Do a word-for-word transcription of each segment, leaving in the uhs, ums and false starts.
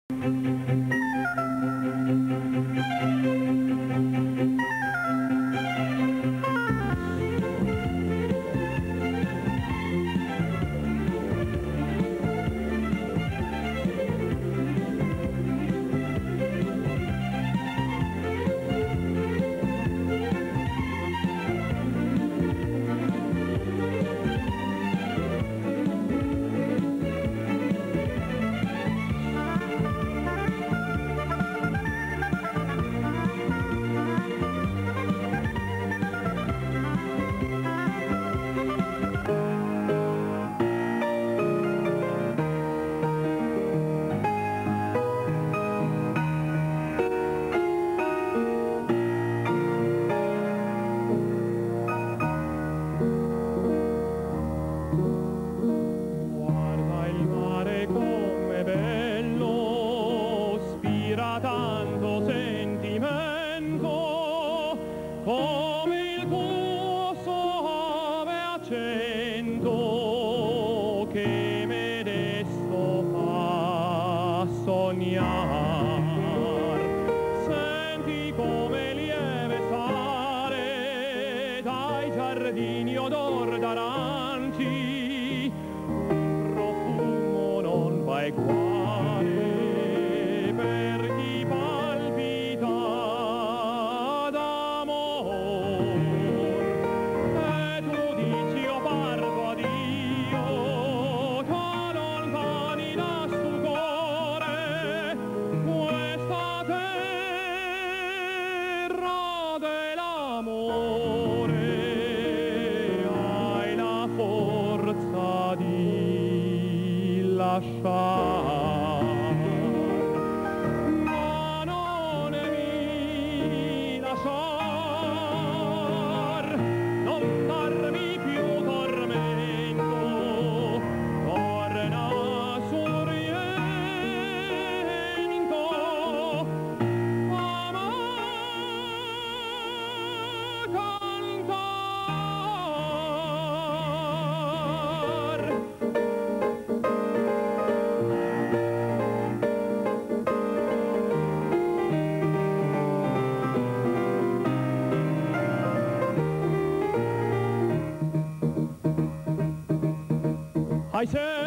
Ai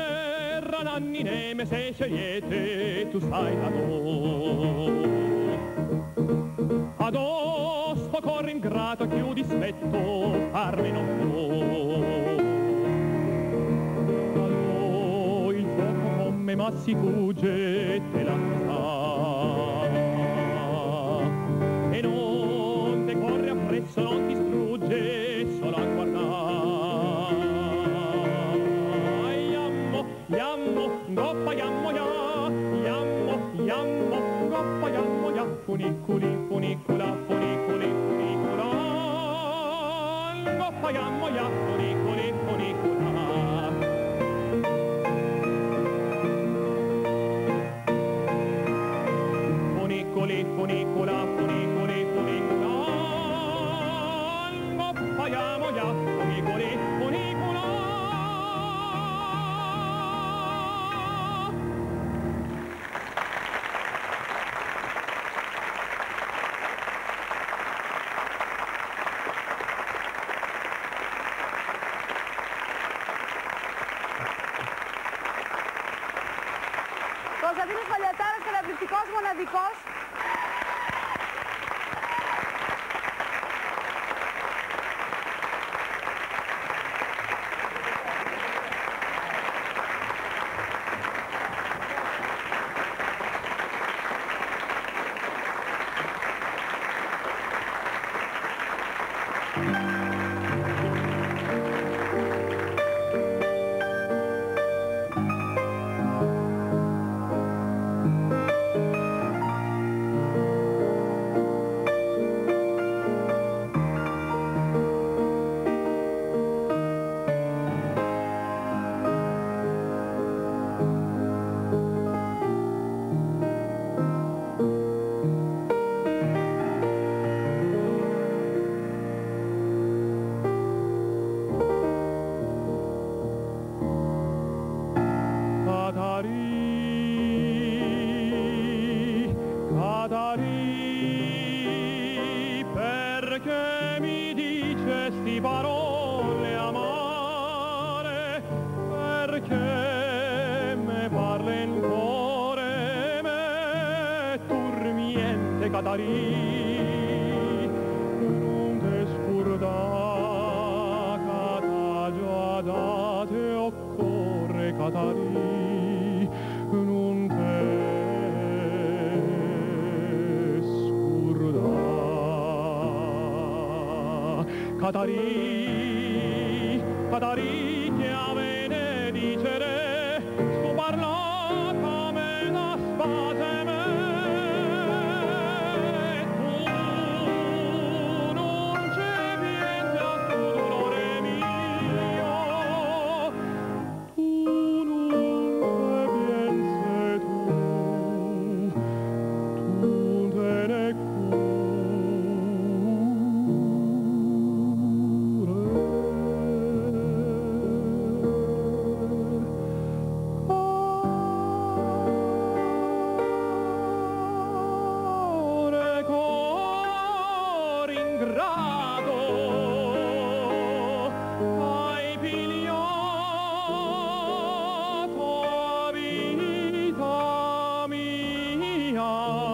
serra nanni neme se scegliete tu sai da noi addosso corri ingrato chiudi smetto farmi non può da noi il fuoco come ma si fugge te la sa e non te corre appresso non ti strugge solo a guardare goppa yammo ya, yammo, yammo, goppa yammo ya, funiculi, funicula, funiculi, funicula, goppa yammo ya, funiculi, funicula. Funiculi, funicula, funiculi, funicula, goppa yammo ya, funiculi, funicula. Κωνσταντίνος Παλιατάρας, καταπληκτικός, μοναδικός. Catarì, perché mi dicesti parole amare, perché me parle in cuore me turmiente Catarì, non te scurda cata già date occorre Catarì, non te Catarì, Catarì, che a benedicere sto parlata me da spate me. Tu non c'è niente a tuo dolore mio, tu non c'è niente tu, tu te ne hai pigliato vita mia,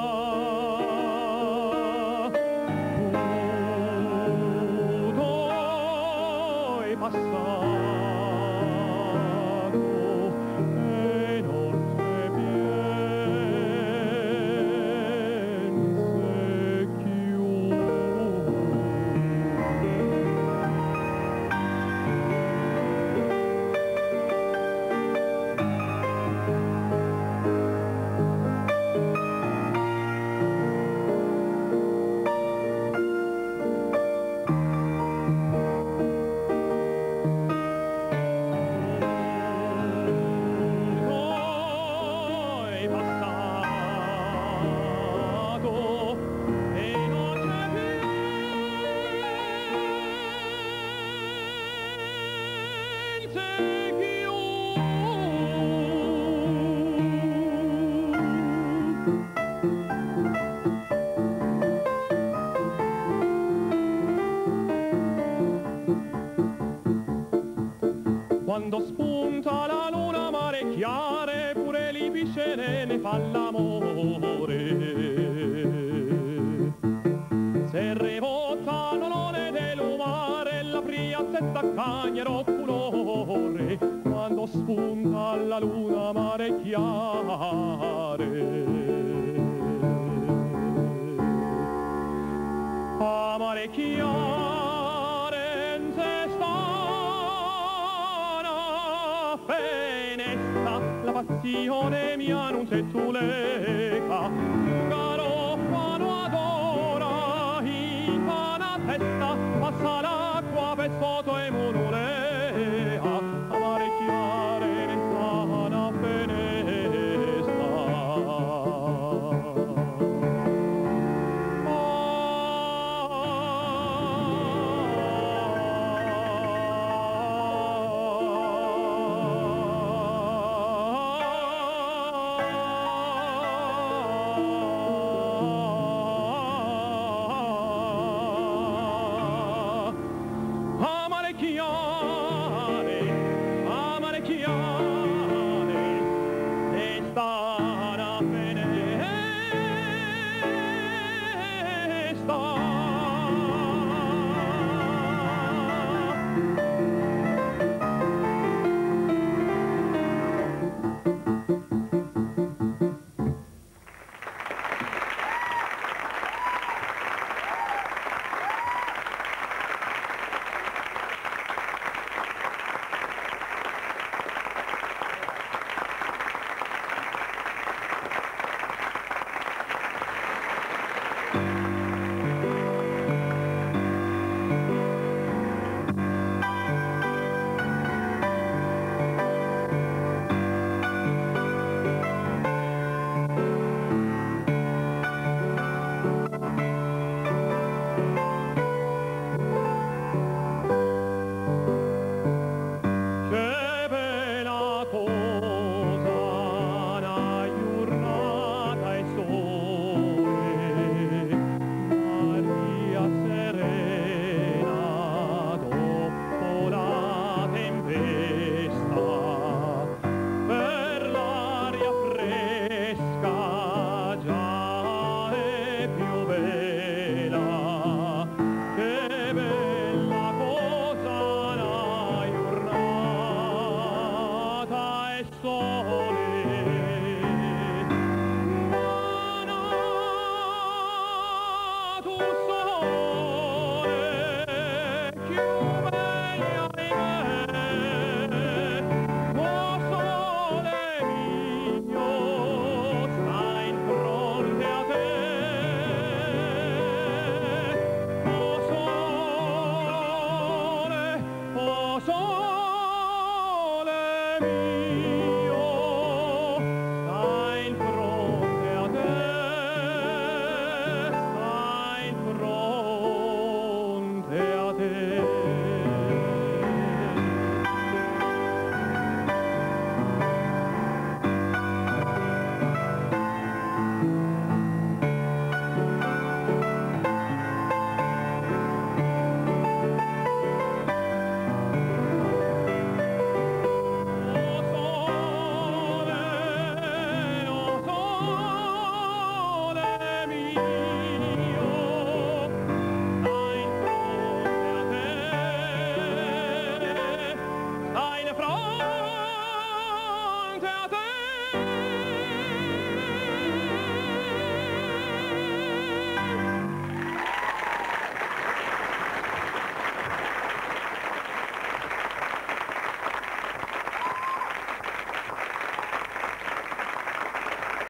tu hai passato e non te piense più. Quando spunta la luna mare chiare, pure lì piscere ne fa l'amore. Se rivolta l'olore del mare, la priazzetta cagnero colore. Quando spunta la luna mare chiare, a mare chiare in se sta la passione mia non c'è tu lei.